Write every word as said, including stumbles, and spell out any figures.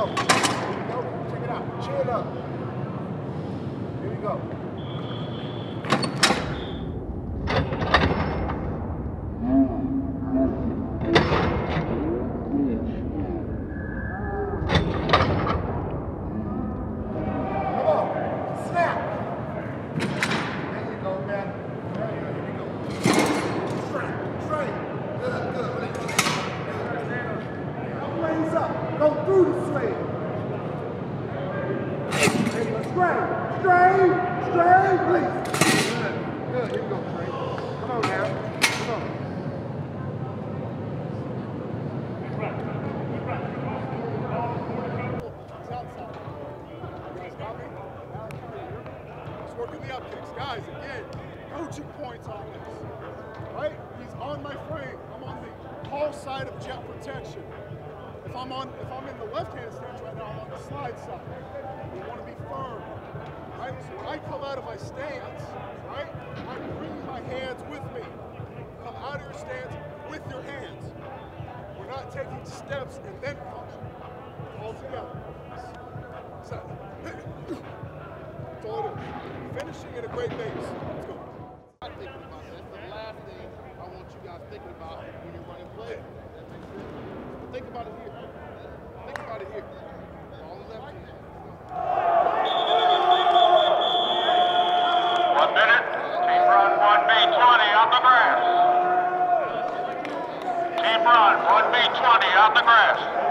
go. Here we go. Check it out. Chin up. Here we go. Come on. Snap. There you go, man. There you go. Here we go. Straight. Straight. Good, good. Raise up. Go through the swing. Straight. Straight. Straight, please. Good. Good. Here we go, Trey. Come on now. Come on. He's working the up kicks. Guys, again, coaching points on this. Right? He's on my frame. I'm on the call side of jet protection. If I'm on, if I'm in the left-hand stance right now, I'm on the slide side. We want to be firm. Right? So when I come out of my stance, right, I'm bringing my hands with me. Come out of your stance with your hands. We're not taking steps and then coming. All together. So, that's all it is. Finishing at a great base. Let's go. I'm thinking about that. That's the last thing I want you guys thinking about when you're running play. Think about it here. Think about it here. Ball is up. One minute. Team run one B twenty on the grass. Team run one B twenty on the grass.